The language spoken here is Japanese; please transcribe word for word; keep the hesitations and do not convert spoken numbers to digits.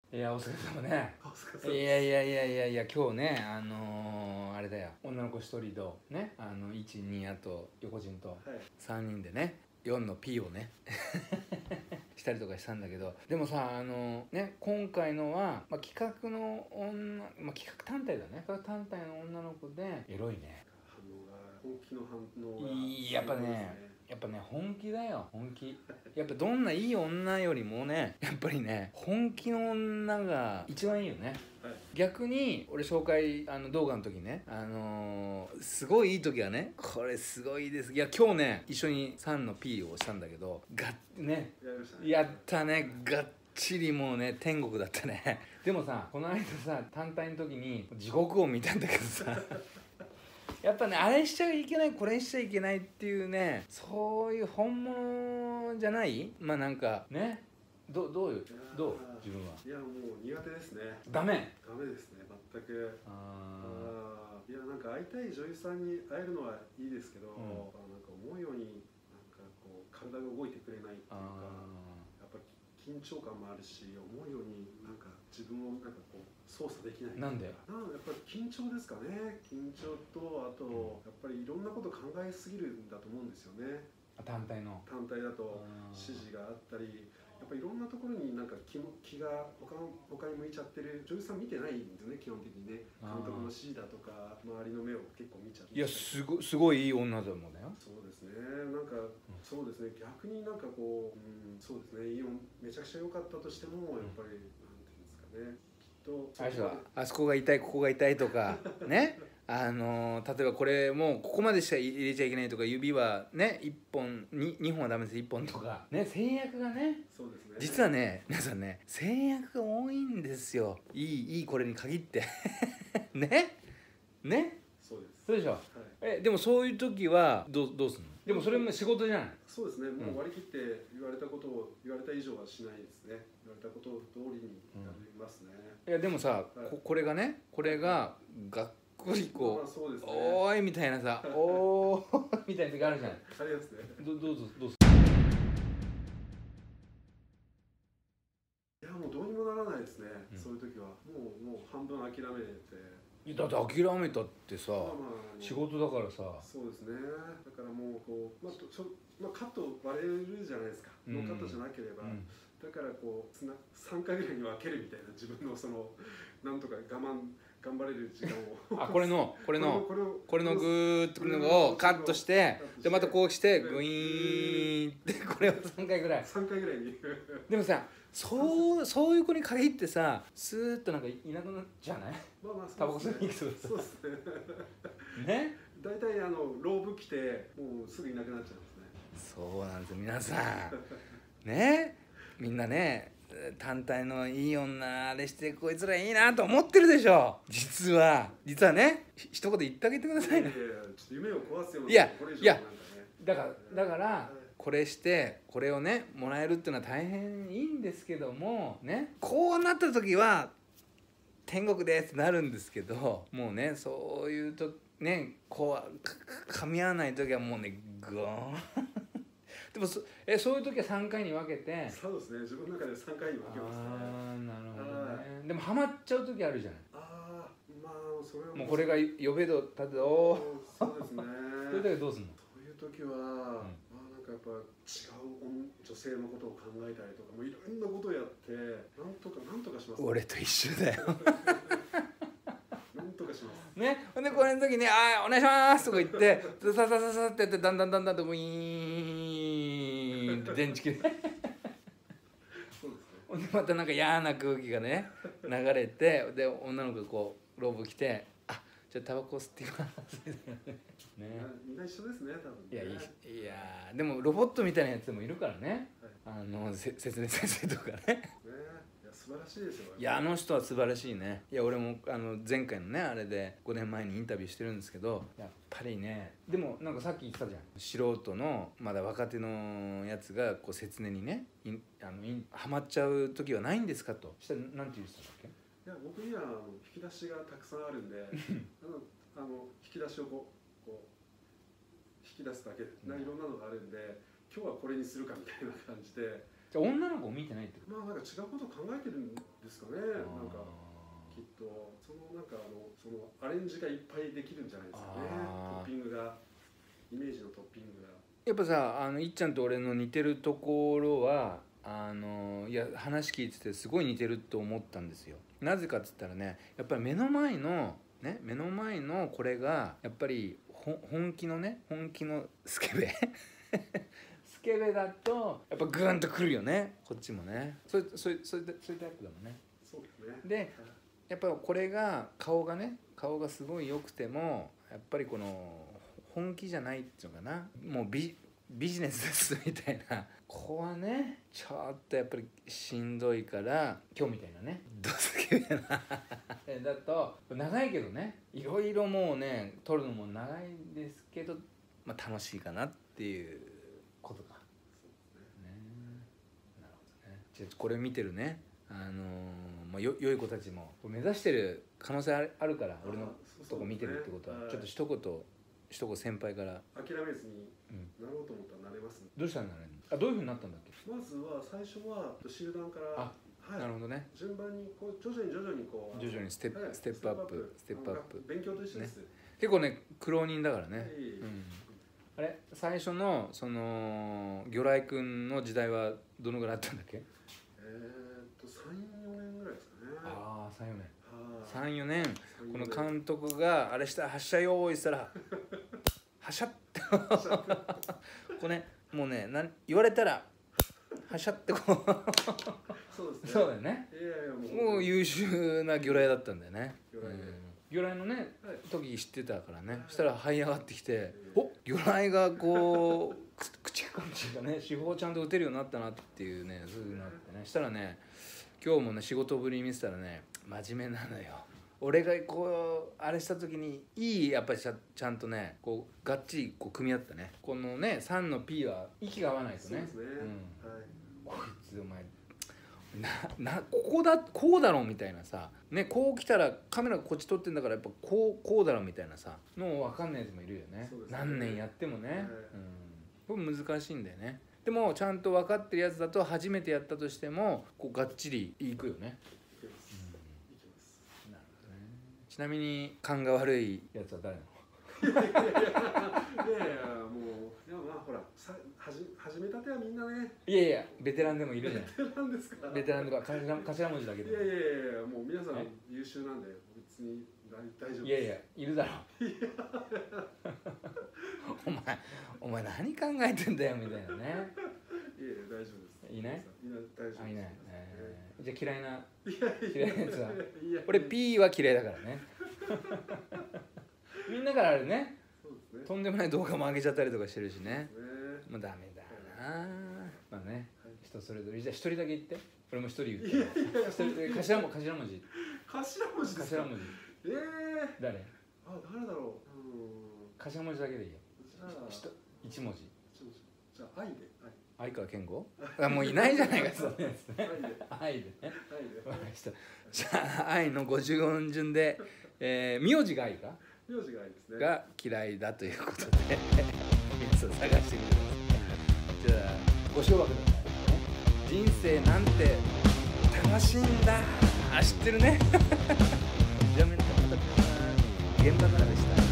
いや、お疲れ様ね。 お疲れ様です。 いやいやいやいやいや、今日ね、あのー、あれだよ、女の子一人とね、あのいち、に、あと横人とはい。 さんにんでね、よんの P をねしたりとかしたんだけど、でもさ、あのね、今回のは、まあ、企画の女、まあ、企画単体だね、企画単体の女の子でエロいね。 反応が本気の反応がいい、やっぱね、やっぱね、本気だよ、本気。やっぱどんないい女よりもね、やっぱりね、本気の女が一番いいよね。 はい。 逆に俺紹介あの動画の時ね、あのー、すごいいい時はね、これすごいです。いや今日ね一緒にさんの P をしたんだけど、がねやりましたね。 やったね、がっちりもうね天国だったね。でもさ、この間さ単体の時に地獄を見たんだけどさやっぱね、あれしちゃいけない、これしちゃいけないっていうね、そういう本物じゃない、まあなんかね、どどういうどう自分は。 いやもう苦手ですね。 ダメ。 ダメですね、全く。 あああ、いやなんか会いたい女優さんに会えるのはいいですけど、 うん、 なんか思うようになんかこう体が動いてくれないっていうか、やっぱ緊張感もあるし、思うようになんか自分をなんかこう操作できない。 なんで。 なんやっぱり緊張ですかね。緊張とあとやっぱりいろんなこと考えすぎるんだと思うんですよね。 単体の単体だと指示があったり、やっぱりいろんなところになんか気も気が他の他に向いちゃってる女優さん見てないんですよね、基本的にね。監督の指示だとか周りの目を結構見ちゃって。 いや、すごすごいいい女だもんだよ。 そうですね。なんか、うん、そうですね。逆になんかこう、うん、そうですね。イオンめちゃくちゃ良かったとしてもやっぱり、うん、なんていうんですかね。きっとあれはあそこが痛い、ここが痛いとかね。あのー、例えばこれもうここまでしか入れちゃいけないとか、指はねいっぽんににほんはダメです、いっぽんとかね、制約がね。 そうですね。 実はね皆さんね、制約が多いんですよ、いいいいこれに限ってねね。 そうです。 そうでしょ、はい、えでもそういう時はどうどうするの。でもそれも仕事じゃない。 そうですね。もう割り切って言われたことを言われた以上はしないですね。言われたこと通りにやりますね。 うん、いやでもさ、はい、こ, これがねこれががっくりこう、まあそうですね、おーいみたいなさおーみたいな時あるじゃん。 ありますね。どどうぞどうぞ。 いやもうどうにもならないですね、うん、そういう時はもうもう半分諦めて。 だって諦めたってさ、まあまあ仕事だからさ。 そうですね。だからもうこう、まあちょまあ、カット割れるじゃないですか、ノーカットじゃなければ、うん、だからこうさんかいぐらいに分けるみたいな、自分のそのなんとか我慢頑張れる時間をあこれのこれのこれのグーってくるのをカットして、でまたこうしてグイーンってこれをさんかいぐらいさんかいぐらいにでもさ、そうそういう子に限ってさ、スーッとなんかいなくなっちゃうね。まあまあタバコ吸いに行くとかさ。そうですね。ね。 大体あのローブ着てもうすぐいなくなっちゃうんですね。 そうなんですよ皆さん。ね、みんなね。単体のいい女あれしてこいつらいいなと思ってるでしょ。実は実はね、一言言ってあげてくださいね。 いやいや、ちょっと夢を壊すような。 いやいや、だからだからこれしてこれをねもらえるっていうのは大変いいんですけどもね、こうなった時は天国ですってなるんですけど、もうねそういうとねこう噛み合わない時はもうねグーンでも そ, えそういう時はさんかいに分けて。 そうですね、自分の中でさんかいに分けますね。 ああなるほどね。でもハマっちゃう時あるじゃない。 ああまあそれはもうこれが呼べど立てどおそうですねそういう時はどうすんの。 そういう時は、うん、まあなんかやっぱ違う女性のことを考えたりとか、もういろんなことをやってなんとかなんとかします、ね、 俺と一緒だよなんとかしますね。ほんでこれの時に「あーお願いします」とか言ってささささってやって、だんだんだんだんとウィーンって電池切れそうですね。ほんでまたなんか嫌な空気がね流れて、で女の子がこうローブ着て「あじゃあタバコ吸ってきます」ね。 みんな一緒ですね多分ね。 いやいやでもロボットみたいなやつもいるからね、はい、あのせ説明先生とかね。 素晴らしいですよ。 いやあの人は素晴らしいね。いや俺もあの前回のねあれでごねんまえにインタビューしてるんですけど、やっぱりね、でもなんかさっき言ってたじゃん、素人のまだ若手のやつがこう説明にねいあのいハマっちゃう時はないんですかとしたらなんて言ってたんだっけ。 いや僕にはあの引き出しがたくさんあるんであのあの引き出しをこうこう引き出すだけで、いろんなのがあるんで、今日はこれにするかみたいな感じでじゃあ女の子を見てないってこと？ まあなんか違うこと考えてるんですかね。なんかきっとそのなんかあのそのアレンジがいっぱいできるんじゃないですかね。トッピングがイメージのトッピングが。 やっぱさあのいっちゃんと俺の似てるところはあのいや話聞いててすごい似てると思ったんですよ。なぜかっつったらねやっぱり目の前のね目の前のこれがやっぱり本気のね本気のスケベスケベだとやっぱグーンとくるよねこっちもね。そうそうそういうそういうタイプだもんね。 そうですね。 でやっぱこれが顔がね顔がすごい良くてもやっぱりこの本気じゃないっていうのかなもうビビジネスですみたいな子はねちょっとやっぱりしんどいから今日みたいなねドスケベなだと長いけどねいろいろもうね撮るのも長いですけど、まあ、楽しいかなっていうことか。そうですね。なるほどね。じゃあこれ見てるねあのーまあ、よ良い子たちも目指してる可能性あるあるから俺のとこ見てるってことは、ね、ちょっと一言一言先輩から諦めずになろうと思ったらなれます、ね、 どうしたらなれるの？あどういうふうになったんだっけ？ まずは最初は集団から、 あ、はい、なるほどね。順番にこう徐々に徐々にこう徐々にステップ、はい、ステップアップステップアップ勉強と一緒です、ね、 結構ね苦労人だからね、 はい、 うん、あれ最初のその魚雷くんの時代はどのぐらいあったんだっけ？ えー、っとさん、よねんぐらいですかね。 ああさん、よねんさん、よねんこの監督があれしたら発射用意したらはしゃってこうねもうねなん言われたらはしゃってこうそうですね。 そうだよね。 いやいやもうもう優秀な魚雷だったんだよね。 魚雷で、 うん、魚雷のね、 はい、 時知ってたからね、そしたら這い上がってきて、お魚雷がこう口かんちがね手法ちゃんと打てるようになったなっていうねそういうなってねしたらね今日もね仕事ぶり見せたらね真面目なのよ。俺がこうあれした時にいいやっぱりちゃ、ちゃんとねこうがっちりこう組み合ったねこのねさんの P は息が合わないとね。 そうですね、 うん、はい、こいつお前ななここだこうだろうみたいなさ、ね、こう来たらカメラがこっち撮ってんだからやっぱこうこうだろうみたいなさの分かんないやつもいるよね。 そうですね、 何年やってもね、 はい、 うん、これ難しいんだよね。でもちゃんと分かってるやつだと初めてやったとしてもこうがっちりいくよね。ちなみに勘が悪いやつは誰なの？ いやいやいやいやいやもういやまあほらさはじ始めたてはみんなね。 いやいやベテランでもいるじゃない。 ベテランですか？ ベテランとか頭頭文字だけで。 いやいやいやもう皆さん優秀なんで別に大丈夫です。 いやいやいるだろお前お前何考えてんだよみたいなね。 いやいや大丈夫です。 いない？ いない大丈夫です。 あいない。えー、じゃあ嫌いな嫌いなやつは。俺 P は嫌いだからね。みんなからあるね。 そうですね。 とんでもない動画も上げちゃったりとかしてるしね。 そうですね。 もうダメだな。まあね、はい、人それぞれ。じゃあ一人だけ言って。俺も一人言って。 いやいや一人頭も頭文字。 頭文字ですか？ 頭文字。 ええー。 誰？ あ誰だろう。うん。 頭文字だけでいいよ。 じゃあ一文字。 一文字。じゃあ愛で。 相川健吾？あもういないじゃないかそのやつね。愛でね。じゃあ愛の五十音順で、えー、名字が愛か？ 名字が愛ですね。が嫌いだということで皆さん探してみてください。じゃあご唱和ください。人生なんて楽しいんだ。あ知ってるね。じゃあみんな現場からでした。